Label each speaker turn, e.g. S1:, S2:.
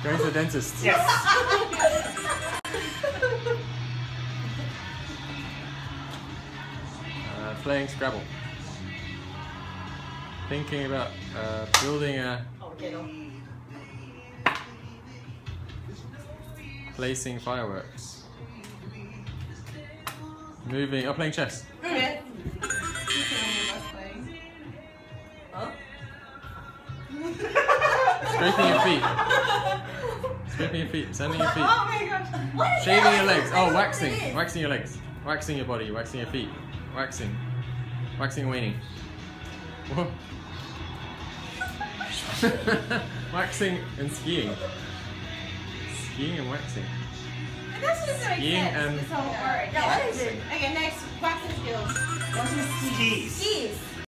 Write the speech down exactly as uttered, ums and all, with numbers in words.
S1: Going to the dentist.
S2: Yes.
S1: uh, playing Scrabble. Thinking about uh, building a. Placing fireworks. Moving. Oh, playing chess.
S3: Okay. Huh?
S1: Scraping your feet. Scraping your feet. Sanding your feet.
S3: Oh my gosh. What is
S1: Shaving
S3: that?
S1: your legs.
S3: I don't
S1: Oh,
S3: know
S1: waxing.
S3: what it is.
S1: Waxing your legs. Waxing your body. Waxing your feet. Waxing. Waxing and waning. Whoa. Waxing and skiing. Skiing and waxing.
S3: That doesn't make
S1: Skiing
S3: sense.
S1: and
S3: This whole word. Yeah, what is it? Okay, next, waxing skills.
S2: Skis.
S3: Skis.